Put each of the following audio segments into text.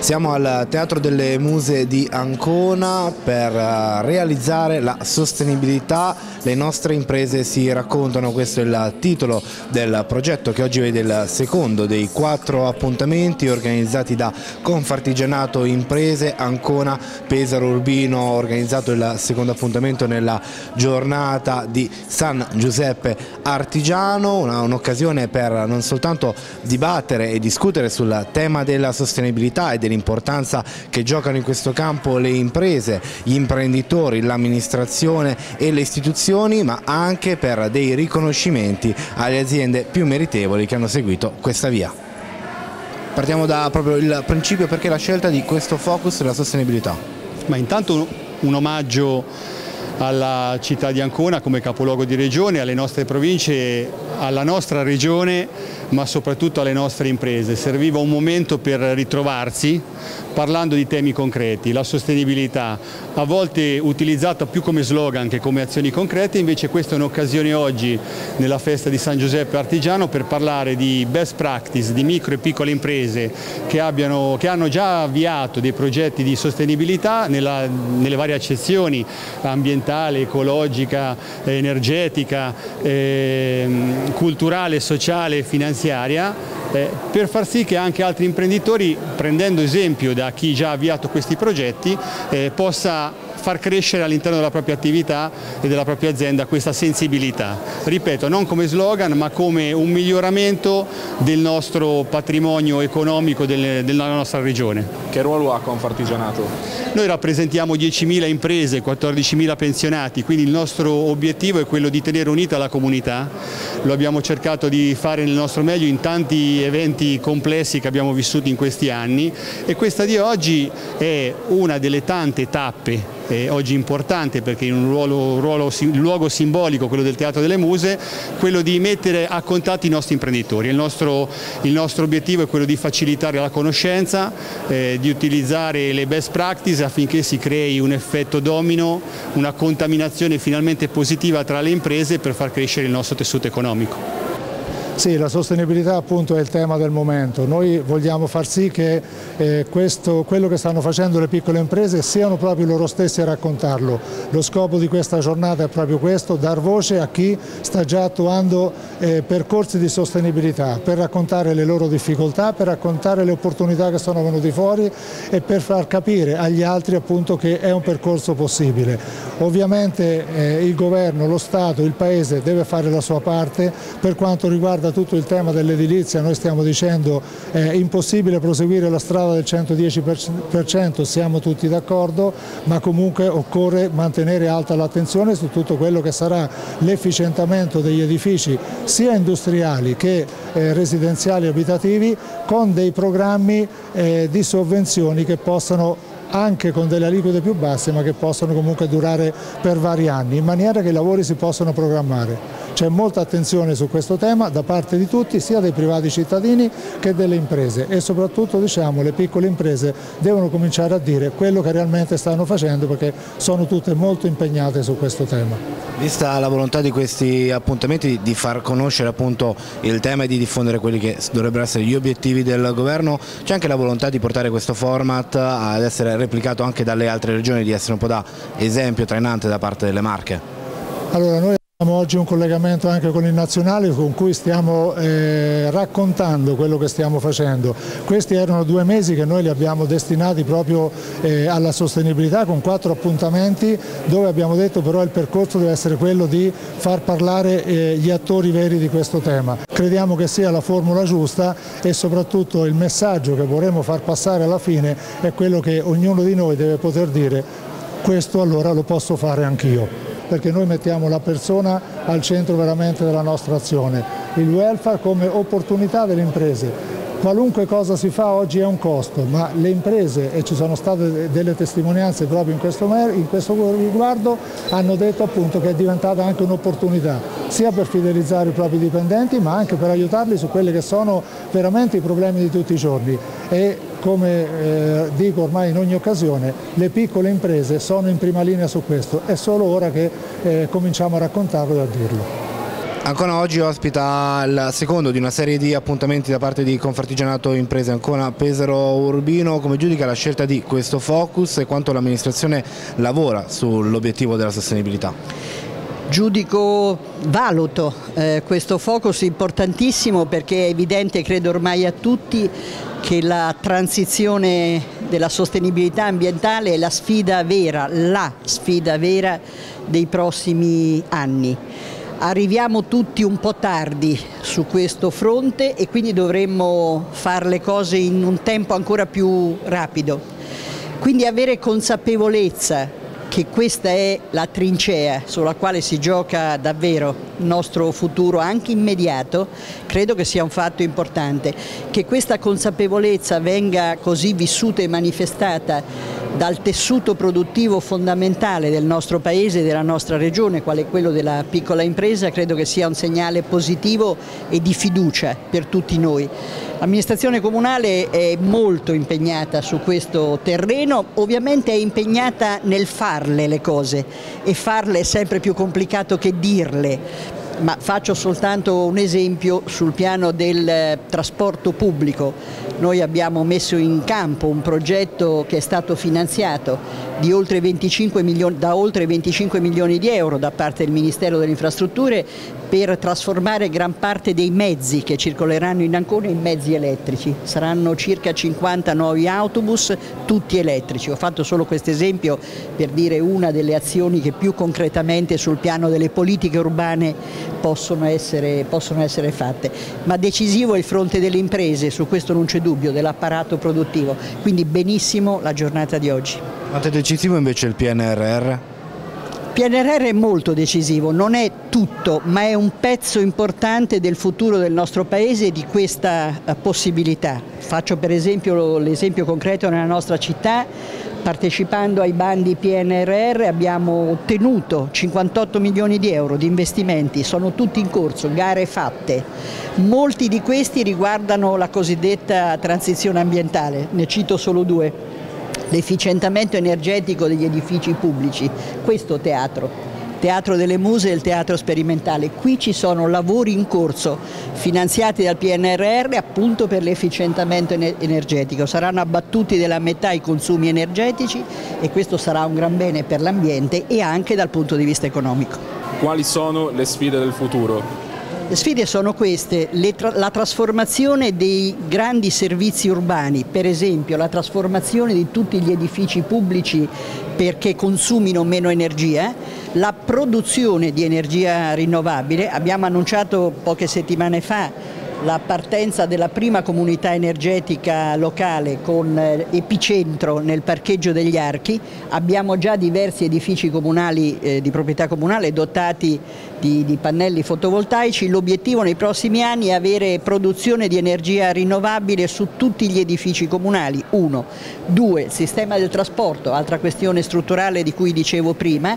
Siamo al Teatro delle Muse di Ancona per realizzare la sostenibilità. Le nostre imprese si raccontano, questo è il titolo del progetto che oggi vede il secondo dei 4 appuntamenti organizzati da Confartigianato Imprese Ancona Pesaro Urbino. Organizzato il secondo appuntamento nella giornata di San Giuseppe Artigiano, un'occasione per non soltanto dibattere e discutere sul tema della sostenibilità e dell'importanza che giocano in questo campo le imprese, gli imprenditori, l'amministrazione e le istituzioni, ma anche per dei riconoscimenti alle aziende più meritevoli che hanno seguito questa via. Partiamo da proprio il principio: perché la scelta di questo focus sulla sostenibilità? Ma intanto un omaggio alla città di Ancona come capoluogo di regione, alle nostre province, alla nostra regione, ma soprattutto alle nostre imprese. Serviva un momento per ritrovarsi parlando di temi concreti. La sostenibilità, a volte utilizzata più come slogan che come azioni concrete, invece questa è un'occasione oggi nella festa di San Giuseppe Artigiano per parlare di best practice, di micro e piccole imprese che hanno già avviato dei progetti di sostenibilità nelle varie accezioni: ambientale, ecologica, energetica, culturale, sociale e finanziaria, per far sì che anche altri imprenditori, prendendo esempio da chi già ha avviato questi progetti, possa far crescere all'interno della propria attività e della propria azienda questa sensibilità. Ripeto, non come slogan, ma come un miglioramento del nostro patrimonio economico della nostra regione. Che ruolo ha Confartigianato? Noi rappresentiamo 10.000 imprese, 14.000 pensionati, quindi il nostro obiettivo è quello di tenere unita la comunità. Lo abbiamo cercato di fare nel nostro meglio in tanti eventi complessi che abbiamo vissuto in questi anni, e questa di oggi è una delle tante tappe oggi importante, perché in un luogo simbolico, quello del Teatro delle Muse, quello di mettere a contatto i nostri imprenditori. Il nostro obiettivo è quello di facilitare la conoscenza, di utilizzare le best practice affinché si crei un effetto domino, una contaminazione finalmente positiva tra le imprese per far crescere il nostro tessuto economico. Sì, la sostenibilità appunto è il tema del momento. Noi vogliamo far sì che quello che stanno facendo le piccole imprese siano proprio loro stessi a raccontarlo. Lo scopo di questa giornata è proprio questo: dar voce a chi sta già attuando percorsi di sostenibilità, per raccontare le loro difficoltà, per raccontare le opportunità che sono venute fuori e per far capire agli altri appunto che è un percorso possibile. Ovviamente il governo, lo Stato, il Paese deve fare la sua parte. Per quanto riguarda tutto il tema dell'edilizia, noi stiamo dicendo è impossibile proseguire la strada del 110%, siamo tutti d'accordo, ma comunque occorre mantenere alta l'attenzione su tutto quello che sarà l'efficientamento degli edifici sia industriali che residenziali e abitativi, con dei programmi di sovvenzioni che possano, anche con delle aliquote più basse, ma che possono comunque durare per vari anni, in maniera che i lavori si possano programmare. C'è molta attenzione su questo tema da parte di tutti, sia dei privati cittadini che delle imprese, e soprattutto le piccole imprese devono cominciare a dire quello che realmente stanno facendo, perché sono tutte molto impegnate su questo tema. Vista la volontà di questi appuntamenti di far conoscere appunto il tema e di diffondere quelli che dovrebbero essere gli obiettivi del governo, c'è anche la volontà di portare questo format ad essere replicato anche dalle altre regioni, di essere un po' da esempio trainante da parte delle Marche? Allora, noi abbiamo oggi un collegamento anche con il Nazionale, con cui stiamo raccontando quello che stiamo facendo. Questi erano 2 mesi che noi li abbiamo destinati proprio alla sostenibilità, con 4 appuntamenti, dove abbiamo detto però il percorso deve essere quello di far parlare gli attori veri di questo tema. Crediamo che sia la formula giusta, e soprattutto il messaggio che vorremmo far passare alla fine è quello che ognuno di noi deve poter dire: questo allora lo posso fare anch'io. Perché noi mettiamo la persona al centro veramente della nostra azione, il welfare come opportunità delle imprese. Qualunque cosa si fa oggi è un costo, ma le imprese, e ci sono state delle testimonianze proprio in questo riguardo, hanno detto appunto che è diventata anche un'opportunità, sia per fidelizzare i propri dipendenti, ma anche per aiutarli su quelli che sono veramente i problemi di tutti i giorni. E come dico ormai in ogni occasione, le piccole imprese sono in prima linea su questo, è solo ora che cominciamo a raccontarlo e a dirlo. Ancona oggi ospita il secondo di una serie di appuntamenti da parte di Confartigianato Imprese Ancona Pesaro Urbino. Come giudica la scelta di questo focus e quanto l'amministrazione lavora sull'obiettivo della sostenibilità? Valuto questo focus importantissimo, perché è evidente, credo ormai a tutti, che la transizione della sostenibilità ambientale è la sfida vera dei prossimi anni. Arriviamo tutti un po' tardi su questo fronte e quindi dovremmo fare le cose in un tempo ancora più rapido. Quindi avere consapevolezza che questa è la trincea sulla quale si gioca davvero il nostro futuro anche immediato, credo che sia un fatto importante. Che questa consapevolezza venga così vissuta e manifestata dal tessuto produttivo fondamentale del nostro Paese e della nostra regione, quale è quello della piccola impresa, credo che sia un segnale positivo e di fiducia per tutti noi. L'amministrazione comunale è molto impegnata su questo terreno, ovviamente è impegnata nel farle le cose, e farle è sempre più complicato che dirle. Ma faccio soltanto un esempio sul piano del trasporto pubblico. Noi abbiamo messo in campo un progetto che è stato finanziato da oltre 25 milioni di euro da parte del Ministero delle Infrastrutture per trasformare gran parte dei mezzi che circoleranno in Ancona in mezzi elettrici. Saranno circa 50 nuovi autobus, tutti elettrici. Ho fatto solo questo esempio per dire una delle azioni che più concretamente sul piano delle politiche urbane possono essere fatte. Ma decisivo è il fronte delle imprese, su questo non c'è dubbio, dell'apparato produttivo. Quindi benissimo la giornata di oggi. Quanto è decisivo invece il PNRR? Il PNRR è molto decisivo, non è tutto, ma è un pezzo importante del futuro del nostro Paese e di questa possibilità. Faccio per esempio l'esempio concreto nella nostra città. Partecipando ai bandi PNRR abbiamo ottenuto 58 milioni di euro di investimenti, sono tutti in corso, gare fatte. Molti di questi riguardano la cosiddetta transizione ambientale, ne cito solo due. L'efficientamento energetico degli edifici pubblici, questo Teatro delle Muse e il Teatro Sperimentale. Qui ci sono lavori in corso finanziati dal PNRR appunto per l'efficientamento energetico. Saranno abbattuti della metà i consumi energetici e questo sarà un gran bene per l'ambiente e anche dal punto di vista economico. Quali sono le sfide del futuro? Le sfide sono queste: la trasformazione dei grandi servizi urbani, per esempio la trasformazione di tutti gli edifici pubblici perché consumino meno energia, la produzione di energia rinnovabile. Abbiamo annunciato poche settimane fa la partenza della prima comunità energetica locale con epicentro nel parcheggio degli Archi. Abbiamo già diversi edifici comunali di proprietà comunale dotati di pannelli fotovoltaici. L'obiettivo nei prossimi anni è avere produzione di energia rinnovabile su tutti gli edifici comunali, 1. 2. Il sistema del trasporto, altra questione strutturale di cui dicevo prima.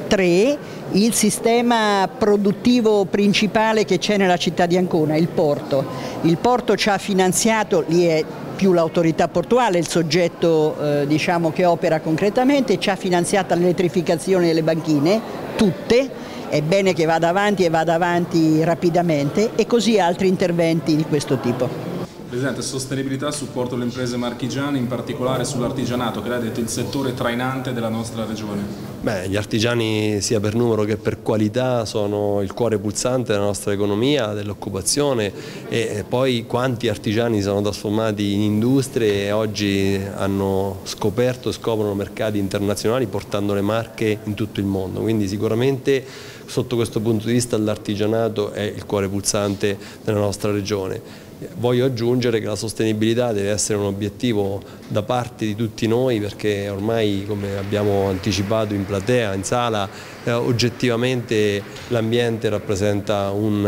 3. Il sistema produttivo principale che c'è nella città di Ancona, il porto. Il porto ci ha finanziato, lì è più l'autorità portuale il soggetto diciamo che opera concretamente, ci ha finanziato l'elettrificazione delle banchine, tutte, è bene che vada avanti e vada avanti rapidamente, e così altri interventi di questo tipo. Presidente, sostenibilità, supporto alle imprese marchigiane, in particolare sull'artigianato, che lei ha detto il settore trainante della nostra regione. Beh, gli artigiani sia per numero che per qualità sono il cuore pulsante della nostra economia, dell'occupazione, e poi quanti artigiani sono trasformati in industrie e oggi hanno scoperto e scoprono mercati internazionali portando le marche in tutto il mondo, quindi sicuramente sotto questo punto di vista l'artigianato è il cuore pulsante della nostra regione. Voglio aggiungere che la sostenibilità deve essere un obiettivo da parte di tutti noi, perché ormai, come abbiamo anticipato in platea, in sala, oggettivamente l'ambiente rappresenta un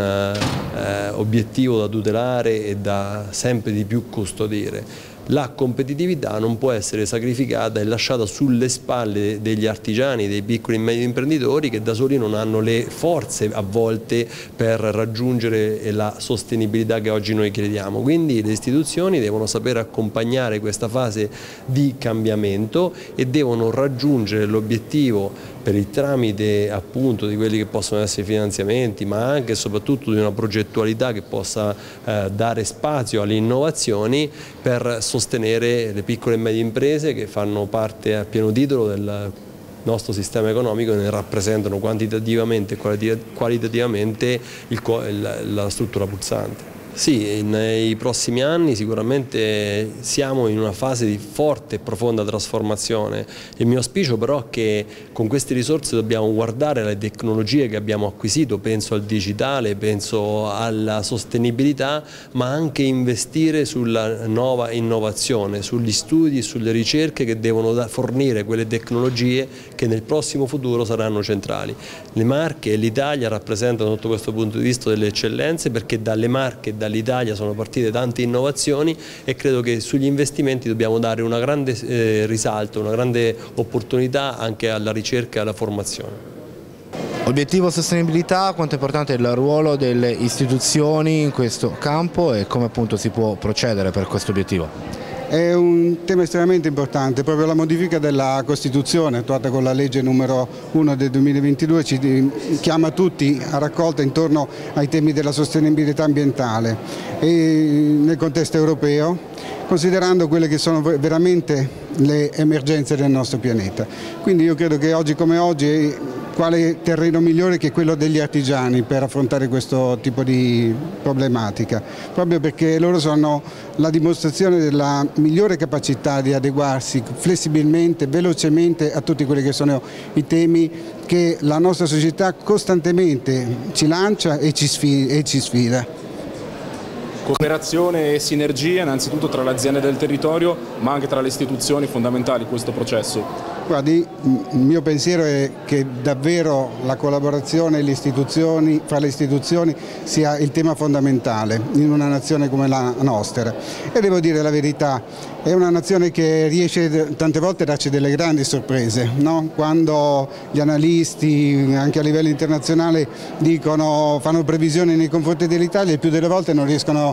obiettivo da tutelare e da sempre di più custodire. La competitività non può essere sacrificata e lasciata sulle spalle degli artigiani, dei piccoli e medi imprenditori, che da soli non hanno le forze a volte per raggiungere la sostenibilità che oggi noi crediamo. Quindi le istituzioni devono saper accompagnare questa fase di cambiamento e devono raggiungere l'obiettivo per il tramite appunto di quelli che possono essere finanziamenti, ma anche e soprattutto di una progettualità che possa dare spazio alle innovazioni per sostenere le piccole e medie imprese che fanno parte a pieno titolo del nostro sistema economico e ne rappresentano quantitativamente e qualitativamente la struttura pulsante. Sì, nei prossimi anni sicuramente siamo in una fase di forte e profonda trasformazione. Il mio auspicio però è che con queste risorse dobbiamo guardare alle tecnologie che abbiamo acquisito, penso al digitale, penso alla sostenibilità, ma anche investire sulla nuova innovazione, sugli studi e sulle ricerche che devono fornire quelle tecnologie che nel prossimo futuro saranno centrali. Le Marche e l'Italia rappresentano sotto questo punto di vista delle eccellenze, perché dalle Marche e dall'Italia sono partite tante innovazioni e credo che sugli investimenti dobbiamo dare una grande risalto, una grande opportunità anche alla ricerca e alla formazione. Obiettivo sostenibilità, quanto è importante il ruolo delle istituzioni in questo campo e come appunto si può procedere per questo obiettivo? È un tema estremamente importante, proprio la modifica della Costituzione attuata con la legge numero 1 del 2022 ci chiama tutti a raccolta intorno ai temi della sostenibilità ambientale e nel contesto europeo, considerando quelle che sono veramente le emergenze del nostro pianeta. Quindi io credo che oggi come oggi quale terreno migliore che quello degli artigiani per affrontare questo tipo di problematica, proprio perché loro sono la dimostrazione della migliore capacità di adeguarsi flessibilmente, velocemente a tutti quelli che sono i temi che la nostra società costantemente ci lancia e ci sfida. Cooperazione e sinergia innanzitutto tra le aziende del territorio ma anche tra le istituzioni fondamentali in questo processo. Guardi, il mio pensiero è che davvero la collaborazione fra le istituzioni sia il tema fondamentale in una nazione come la nostra e devo dire la verità, è una nazione che riesce tante volte a darci delle grandi sorprese, no? Quando gli analisti anche a livello internazionale fanno previsioni nei confronti dell'Italia, il più delle volte non riescono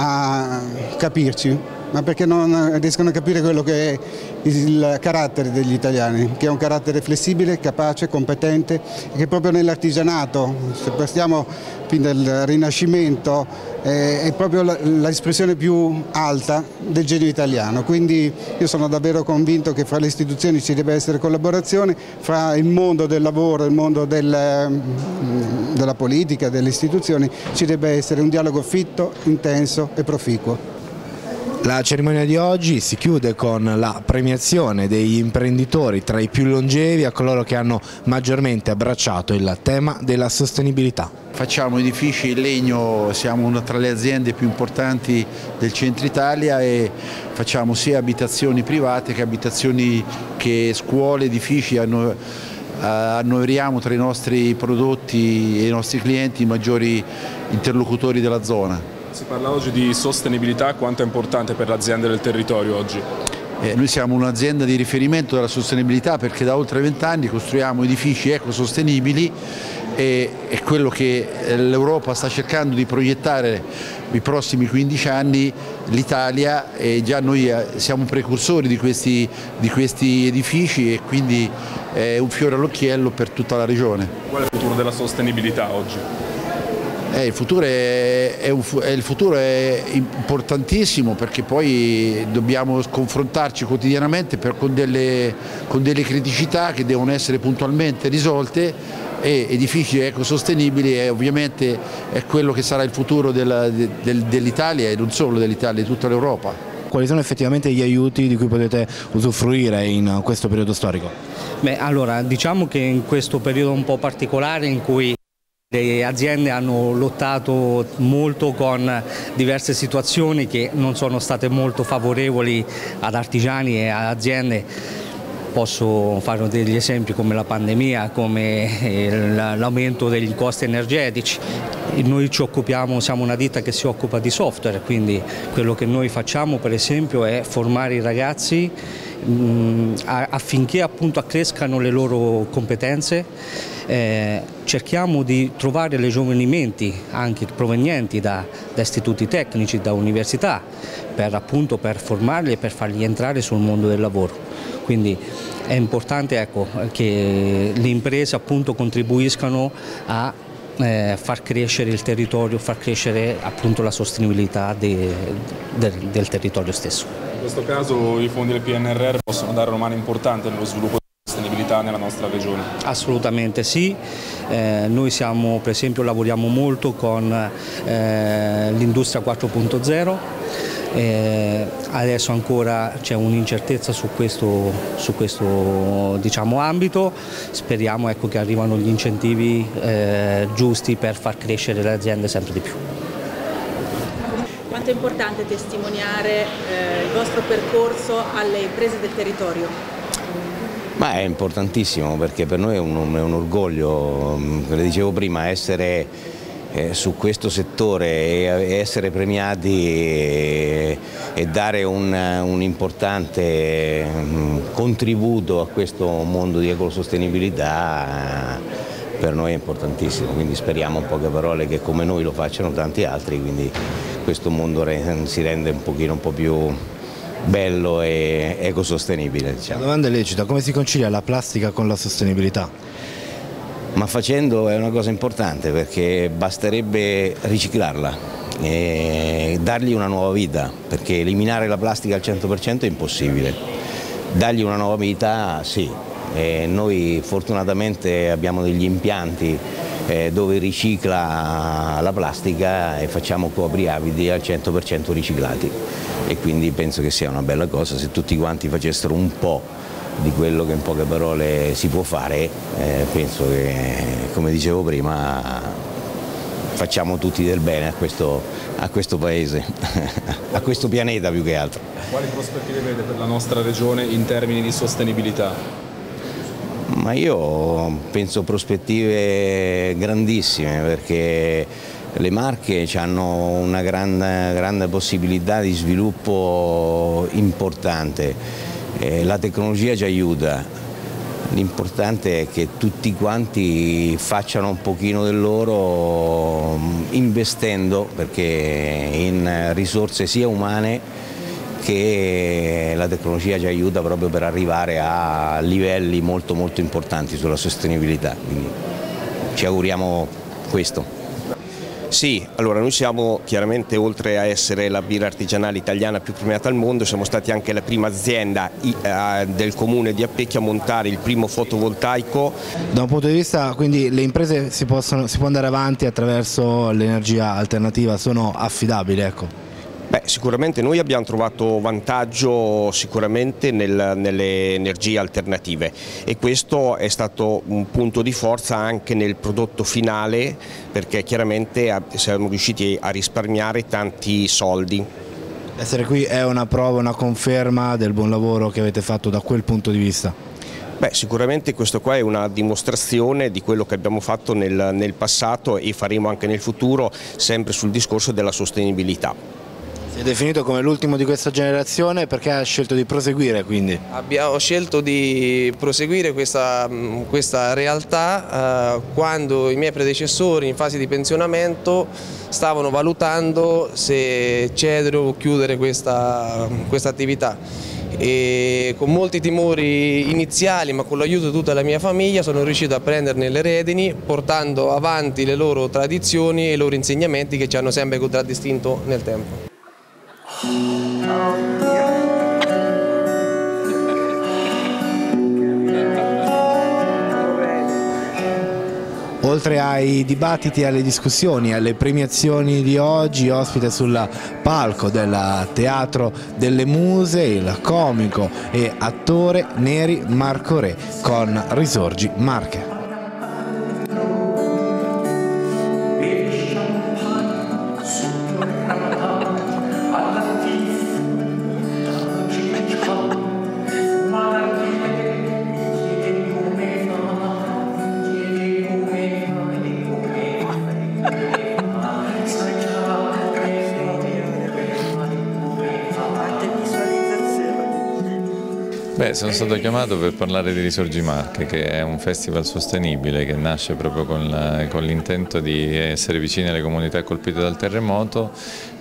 a capirci, ma perché non riescono a capire quello che è il carattere degli italiani, che è un carattere flessibile, capace, competente e che proprio nell'artigianato, se partiamo fin dal Rinascimento, è proprio l'espressione più alta del genio italiano. Quindi io sono davvero convinto che fra le istituzioni ci deve essere collaborazione, fra il mondo del lavoro e il mondo della politica, delle istituzioni, ci deve essere un dialogo fitto, intenso e proficuo. La cerimonia di oggi si chiude con la premiazione degli imprenditori tra i più longevi, a coloro che hanno maggiormente abbracciato il tema della sostenibilità. Facciamo edifici in legno, siamo una tra le aziende più importanti del centro Italia e facciamo sia abitazioni private che scuole, edifici. Annoveriamo tra i nostri prodotti e i nostri clienti i maggiori interlocutori della zona. Si parla oggi di sostenibilità, quanto è importante per le aziende del territorio oggi? Noi siamo un'azienda di riferimento della sostenibilità perché da oltre 20 anni costruiamo edifici ecosostenibili e è quello che l'Europa sta cercando di proiettare i prossimi 15 anni l'Italia e già noi siamo precursori di questi edifici e quindi è un fiore all'occhiello per tutta la regione. Qual è il futuro della sostenibilità oggi? Il futuro è importantissimo perché poi dobbiamo confrontarci quotidianamente con delle criticità che devono essere puntualmente risolte e edifici ecosostenibili ovviamente è quello che sarà il futuro dell'Italia e non solo dell'Italia, di tutta l'Europa. Quali sono effettivamente gli aiuti di cui potete usufruire in questo periodo storico? Allora, diciamo che in questo periodo un po' particolare in cui le aziende hanno lottato molto con diverse situazioni che non sono state molto favorevoli ad artigiani e ad aziende. Posso fare degli esempi come la pandemia, come l'aumento degli costi energetici. Noi siamo una ditta che si occupa di software, quindi quello che noi facciamo per esempio è formare i ragazzi affinché appunto accrescano le loro competenze. Cerchiamo di trovare le giovani menti anche provenienti da istituti tecnici, da università, per formarli e per farli entrare sul mondo del lavoro. quindi è importante, ecco, che le imprese appunto contribuiscano a far crescere il territorio, far crescere appunto la sostenibilità del territorio stesso. In questo caso i fondi del PNRR possono dare una mano importante nello sviluppo della sostenibilità nella nostra regione? Assolutamente sì, noi siamo, per esempio, lavoriamo molto con l'industria 4.0. Adesso ancora c'è un'incertezza su questo diciamo, ambito, speriamo, ecco, che arrivano gli incentivi giusti per far crescere le aziende sempre di più. Quanto è importante testimoniare il vostro percorso alle imprese del territorio? Ma è importantissimo, perché per noi è un orgoglio, come dicevo prima, essere su questo settore e essere premiati e dare un importante contributo a questo mondo di ecosostenibilità per noi è importantissimo, quindi speriamo in poche parole che come noi lo facciano tanti altri, quindi questo mondo si rende un po' più bello e ecosostenibile. Diciamo. La domanda è lecita, come si concilia la plastica con la sostenibilità? Ma facendo è una cosa importante, perché basterebbe riciclarla e dargli una nuova vita, perché eliminare la plastica al 100% è impossibile, dargli una nuova vita sì, e noi fortunatamente abbiamo degli impianti dove ricicla la plastica e facciamo copriabili al 100% riciclati, e quindi penso che sia una bella cosa se tutti quanti facessero un po' di quello che in poche parole si può fare. Penso che, come dicevo prima, facciamo tutti del bene a questo paese, a questo pianeta più che altro. Quali prospettive vede per la nostra regione in termini di sostenibilità? Ma io penso prospettive grandissime, perché le Marche hanno una grande possibilità di sviluppo importante. La tecnologia ci aiuta, l'importante è che tutti quanti facciano un pochino del loro, investendo, perché in risorse sia umane che la tecnologia ci aiuta proprio per arrivare a livelli molto importanti sulla sostenibilità, quindi ci auguriamo questo. Sì, allora noi siamo chiaramente, oltre a essere la birra artigianale italiana più premiata al mondo, siamo stati anche la prima azienda del comune di Appecchia a montare il primo fotovoltaico. Da un punto di vista, quindi, le imprese si può andare avanti attraverso l'energia alternativa, sono affidabili, ecco. Beh, sicuramente noi abbiamo trovato vantaggio sicuramente nelle energie alternative, e questo è stato un punto di forza anche nel prodotto finale, perché chiaramente siamo riusciti a risparmiare tanti soldi. Essere qui è una prova, una conferma del buon lavoro che avete fatto da quel punto di vista? Beh, sicuramente questo qua è una dimostrazione di quello che abbiamo fatto nel passato e faremo anche nel futuro, sempre sul discorso della sostenibilità. Si è definito come l'ultimo di questa generazione, perché ha scelto di proseguire, quindi? Abbiamo scelto di proseguire questa realtà quando i miei predecessori in fase di pensionamento stavano valutando se cedere o chiudere questa attività. E con molti timori iniziali, ma con l'aiuto di tutta la mia famiglia, sono riuscito a prenderne le redini, portando avanti le loro tradizioni e i loro insegnamenti che ci hanno sempre contraddistinto nel tempo. Oltre ai dibattiti, alle discussioni, alle premiazioni di oggi, ospite sul palco del Teatro delle Muse il comico e attore Neri Marco Re con Risorgi Marche. Beh, sono stato chiamato per parlare di Risorgi Marche, che è un festival sostenibile che nasce proprio con l'intento di essere vicini alle comunità colpite dal terremoto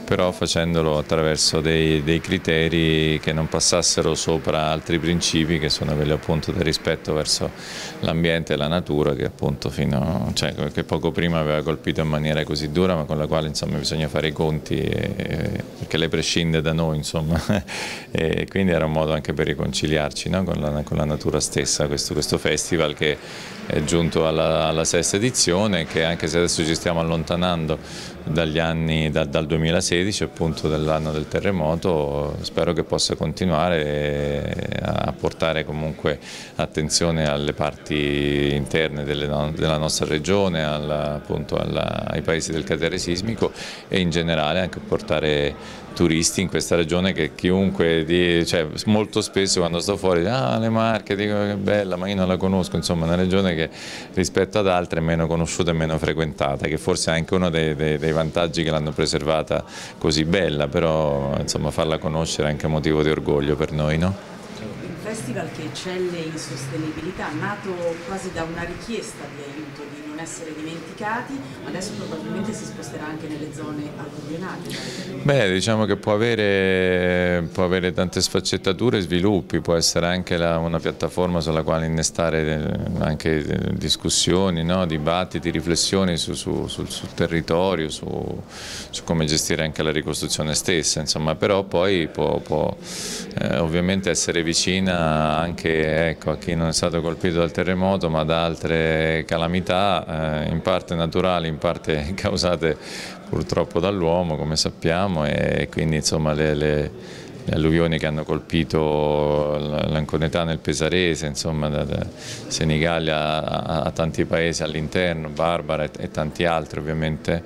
però facendolo attraverso dei criteri che non passassero sopra altri principi, che sono quelli appunto del rispetto verso l'ambiente e la natura, che appunto che poco prima aveva colpito in maniera così dura, ma con la quale insomma bisogna fare i conti, perché lei prescinde da noi, insomma, e quindi era un modo anche per riconciliarci, no? con la natura stessa, questo festival che è giunto alla sesta edizione, che anche se adesso ci stiamo allontanando dagli anni, dal 2016, appunto dell'anno del terremoto, spero che possa continuare a portare comunque attenzione alle parti interne della nostra regione, appunto ai paesi del cratere sismico, e in generale anche portare turisti in questa regione, che chiunque, molto spesso quando sto fuori le Marche, dico che bella, ma io non la conosco, insomma è una regione che rispetto ad altre è meno conosciuta e meno frequentata, che forse è anche uno dei vantaggi che l'hanno preservata così bella, però insomma farla conoscere è anche motivo di orgoglio per noi, no? Un festival che eccelle in sostenibilità, nato quasi da una richiesta di aiuto, di non essere dimenticati, adesso probabilmente si sposterà anche nelle zone alluvionate. Beh, diciamo che può avere tante sfaccettature e sviluppi, può essere anche una piattaforma sulla quale innestare anche discussioni, no? Dibattiti, riflessioni sul territorio, su come gestire anche la ricostruzione stessa, insomma, però poi può ovviamente essere vicina anche a chi non è stato colpito dal terremoto, ma da altre calamità, in parte naturali, in parte causate purtroppo dall'uomo, come sappiamo, e quindi insomma le alluvioni che hanno colpito l'Anconetà nel Pesarese, insomma da Senigallia a tanti paesi all'interno, Barbara e tanti altri ovviamente.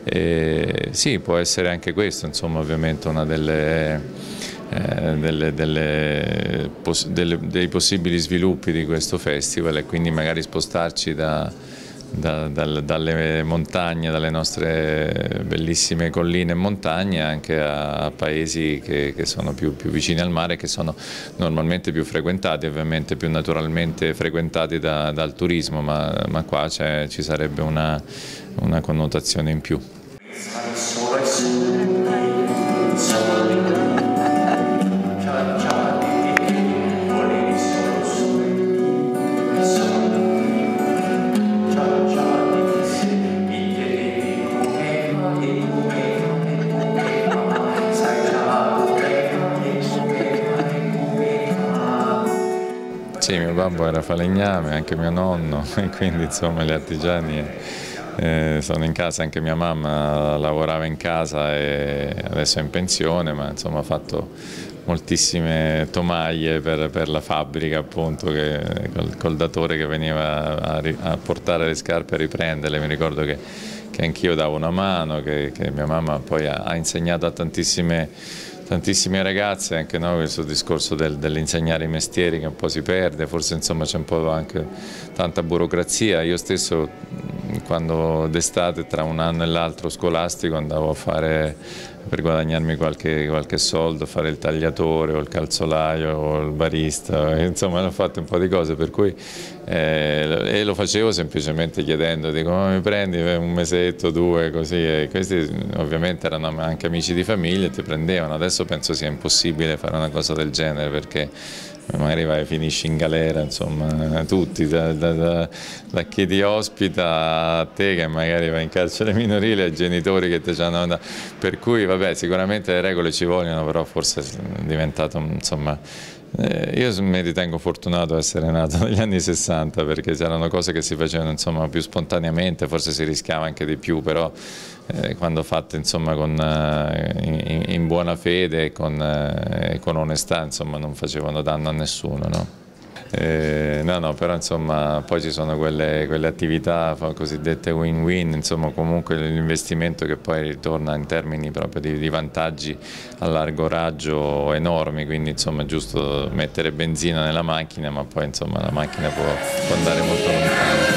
Sì, può essere anche questo, insomma, ovviamente una dei possibili sviluppi di questo festival, e quindi magari spostarci dalle montagne, dalle nostre bellissime colline e montagne, anche a paesi che sono più vicini al mare, che sono normalmente più frequentati, ovviamente più naturalmente frequentati dal turismo, ma qua ci sarebbe una connotazione in più. Sì, mio babbo era falegname, anche mio nonno, e quindi insomma gli artigiani sono in casa, anche mia mamma lavorava in casa e adesso è in pensione, ma insomma ha fatto moltissime tomaie per la fabbrica, appunto, col datore che veniva a portare le scarpe e a riprenderle. Mi ricordo che anch'io davo una mano, che mia mamma poi ha insegnato a tantissime ragazze, anche noi questo discorso dell'insegnare i mestieri che un po' si perde, forse insomma c'è un po' anche tanta burocrazia. Io stesso, quando d'estate tra un anno e l'altro scolastico andavo a fare, per guadagnarmi qualche soldo, fare il tagliatore o il calzolaio o il barista, insomma ho fatto un po' di cose, per cui e lo facevo semplicemente chiedendo, dico, ma mi prendi un mesetto, due, così, e questi ovviamente erano anche amici di famiglia e ti prendevano. Adesso penso sia impossibile fare una cosa del genere, perché magari finisci in galera, insomma, tutti, da chi ti ospita a te che magari vai in carcere minorile, ai genitori che ti hanno dato. Per cui vabbè, sicuramente le regole ci vogliono, però forse è diventato, insomma, io mi ritengo fortunato essere nato negli anni 60, perché c'erano cose che si facevano, insomma, più spontaneamente, forse si rischiava anche di più, però quando fatte, insomma, in buona fede e con onestà, insomma, non facevano danno a nessuno, no? No, però insomma poi ci sono quelle attività cosiddette win-win, insomma, comunque l'investimento che poi ritorna in termini proprio di vantaggi a largo raggio enormi, quindi insomma è giusto mettere benzina nella macchina, ma poi insomma la macchina può andare molto lontano.